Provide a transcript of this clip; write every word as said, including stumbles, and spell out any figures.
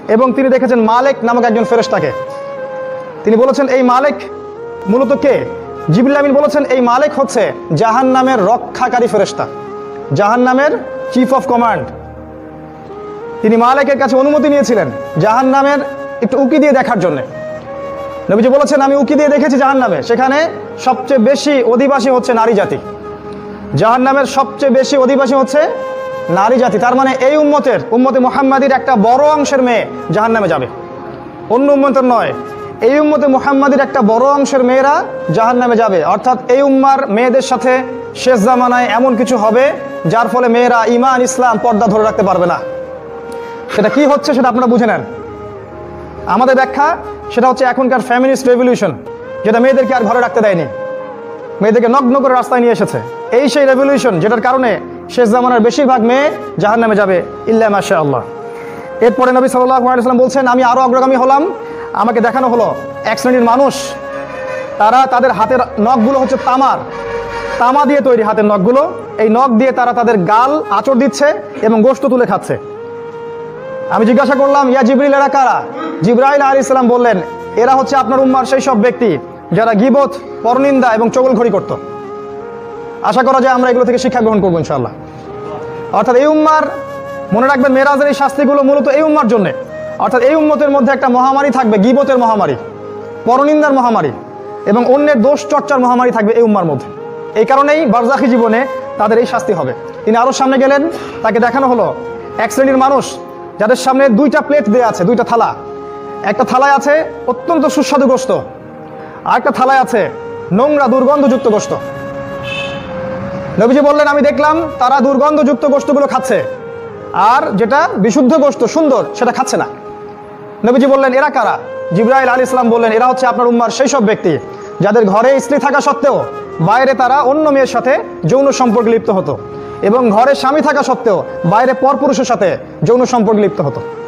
এবং তিনি দেখেছেন মালিক নামক একজন ফেরেশতাকে। তিনি বলেছেন এই মালিক মূলত কে? জিবরিল আমিন বলেছেন এই মালিক হচ্ছে জাহান্নামের রক্ষাকারী ফেরেশতা, জাহান্নামের চিফ অফ কমান্ড। তিনি মালিকের কাছে অনুমতি নিয়েছিলেন জাহান্নামের একটু উকি দিয়ে দেখার জন্য। নবীজি বলেছেন আমি উকি দিয়ে দেখেছি জাহান্নামে, সেখানে সবচেয়ে বেশি অধিবাসী হচ্ছে নারী জাতি। জাহান্নামের সবচেয়ে বেশি অধিবাসী হচ্ছে নারী জাতি। তার মানে এই উম্মতের উম্মতে মুহাম্মাদির একটা বড় অংশের মেয়ে জাহান্নামে যাবে, অন্য উম্মতের নয়। এই উম্মতে মুহাম্মাদির একটা বড় অংশের মেয়েরা জাহান্নামে যাবে। অর্থাৎ এই উম্মার মেয়েদের সাথে শেষ জামানায় এমন কিছু হবে যার ফলে মেয়েরা ঈমান ইসলাম পর্দা ধরে রাখতে পারবে না। সেটা কি হচ্ছে সেটা আপনারা বুঝে নেন। আমাদের ব্যাখ্যা সেটা হচ্ছে এখনকার ফ্যামিনিস্ট রেভলিউশন, যেটা মেয়েদেরকে আর ঘরে রাখতে দেয়নি, মেয়েদেরকে নগ্ন করে রাস্তায় নিয়ে এসেছে। এই সেই রেভলিউশন যেটার কারণে শেষ জামানার বেশিরভাগ মেয়ে জাহান্নামে যাবে ইল্লা মাশাআল্লাহ। এরপরে নবী সাল্লাল্লাহু আলাইহি ওয়াসাল্লাম বলছেন আমি আরও অগ্রগামী হলাম, আমাকে দেখানো হলো এক শ্রেণীর মানুষ, তারা তাদের হাতের নখগুলো হচ্ছে তামার, তামা দিয়ে তৈরি হাতের নখগুলো। এই নখ দিয়ে তারা তাদের গাল আঁচড় দিচ্ছে এবং গোশত তুলে খাচ্ছে। আমি জিজ্ঞাসা করলাম ইয়া জিবরিল এরা কারা? জিবরাইল আলাইহিস সালাম বললেন এরা হচ্ছে আপনার উম্মার সেই সব ব্যক্তি যারা গীবত, পরনিন্দা এবং চগলখড়ি করত। আশা করা যায় আমরা এগুলো থেকে শিক্ষা গ্রহণ করবো ইনশাআল্লাহ। অর্থাৎ এই উম্মার, মনে রাখবেন মেরাজের এই শাস্তিগুলো মূলত এই উম্মার জন্যে। অর্থাৎ এই উম্মতের মধ্যে একটা মহামারী থাকবে, গীবতের মহামারী, পরনিন্দার মহামারী এবং অন্যের দোষ চর্চার মহামারী থাকবে এই উম্মার মধ্যে। এই কারণেই বারজাখী জীবনে তাদের এই শাস্তি হবে। তিনি আরও সামনে গেলেন, তাকে দেখানো হলো এক শ্রেণীর মানুষ যাদের সামনে দুইটা প্লেট দেওয়া আছে, দুইটা থালা। একটা থালায় আছে অত্যন্ত সুস্বাদু গোশত, আর একটা থালায় আছে নোংরা দুর্গন্ধযুক্ত গোশত। নবীজি বললেন আমি দেখলাম তারা দুর্গন্ধযুক্ত গোশতগুলো খাচ্ছে, আর যেটা বিশুদ্ধ গোশত সুন্দর সেটা খাচ্ছে না। নবীজি বললেন এরা কারা? জিবরাইল আলাইহিস সালাম বললেন এরা হচ্ছে আপনার উম্মার সেই সব ব্যক্তি যাদের ঘরে স্ত্রী থাকা সত্ত্বেও বাইরে তারা অন্য মেয়ের সাথে যৌন সম্পর্কে লিপ্ত হতো, এবং ঘরে স্বামী থাকা সত্ত্বেও বাইরে পরপুরুষের সাথে যৌন সম্পর্কে লিপ্ত হতো।